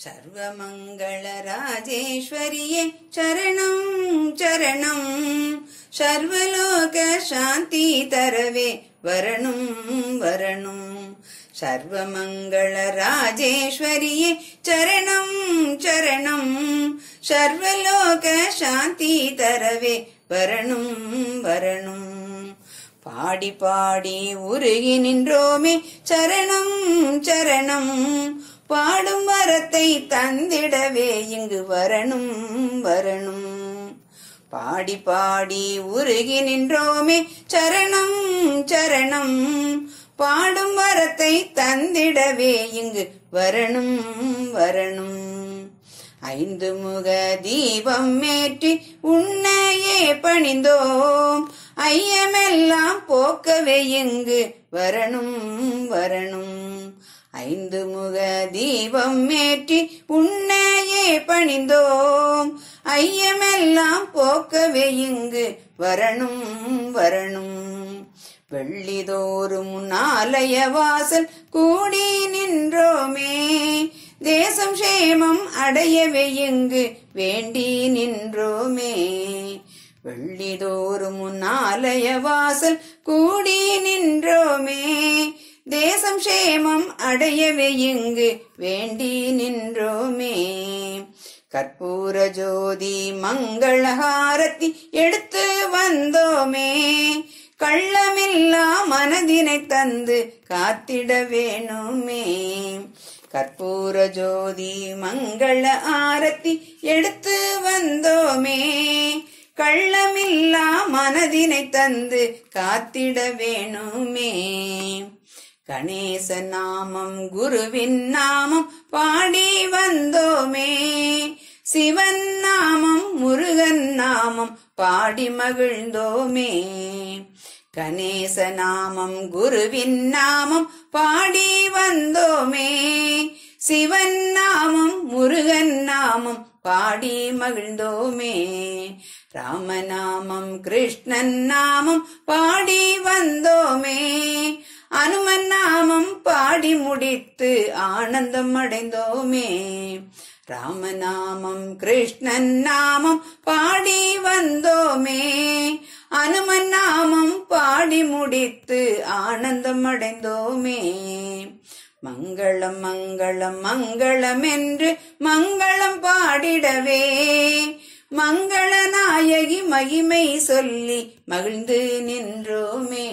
सर्वमङ्गलराजेश्वरिये चरणं चरणं सर्वलोक शान्ति तरवे वरणं वरणं सर्वमङ्गलराजेश्वरिये चरणं चरणं सर्वलोक शान्ति तरवे वरणं वरणं பாடி பாடி உருகி நின்றோமே சரணம் சரணம் பாடும் வரத்தை தந்திடவே இங்கு வரணும் வரணும் பாடி பாடி உருகி நின்றோமே சரணம் சரணம் பாடும் வரத்தை தந்திடவே இங்கு வரணும் வரணும் ஐந்து முக தீபம் ஏற்றி உன்னையே பணிந்தோம் ஐயமெல்லாம் போக்கவே இங்கு வரணும் வரணும் ஐந்து முக தீபம் ஏற்றி உன்னையே பணிந்தோம் ஐயமெல்லாம் போக்கவே இங்கு வரணும் வரணும் வெள்ளிதோறும் ஆலய வாசல் கூடி நின்றோமே தேசம் சேமம் அடையவே இங்கு வேண்டி நின்றோமே வெள்ளிதோறும் ஆலய வாசல் கூடி நின்றோமே தேசம் சேமம் அடையவே இங்கு வேண்டி நின்றோமே கற்பூர ஜோதி மங்களஹாரத்தி எடுத்து வந்தோமே கள்ளமில்லா மனதினை தந்து காத்திட வேணுமே கற்பூர ஜோதி மங்கள ஆரத்தி எடுத்து வந்தோமே கள்ளமில்லா மனதினை தந்து காத்திட வேணுமே கணேச நாமம் குருவின் நாமம் பாடி வந்தோமே சிவன் நாமம் முருகன் நாமம் பாடி மகிழ்ந்தோமே கணேச நாமம் குருவின் நாமம் பாடி வந்தோமே சிவன் நாமம் முருகன் நாமம் பாடி மகிழ்ந்தோமே ராமநாமம் கிருஷ்ணன் நாமம் பாடி வந்தோமே அனுமன் நாமம் பாடி முடித்து ஆனந்தம் அடைந்தோமே ராமநாமம் கிருஷ்ணன் நாமம் பாடி வந்தோமே அனுமன் நாமம் பாடி முடித்து ஆனந்தம் அடைந்தோமே மங்களம் மங்களம் மங்களம் என்று மங்களம் பாடிடவே மங்கள நாயகி மகிமை சொல்லி மகிழ்ந்து நின்றோமே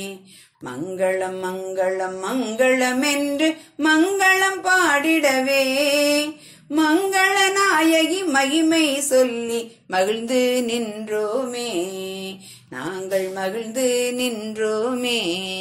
மங்களம் மங்களம் மங்களம் என்று மங்களம் பாடிடவே மங்கள நாயகி மகிமை சொல்லி மகிழ்ந்து நின்றோமே நாங்கள் மகிழ்ந்து நின்றோமே.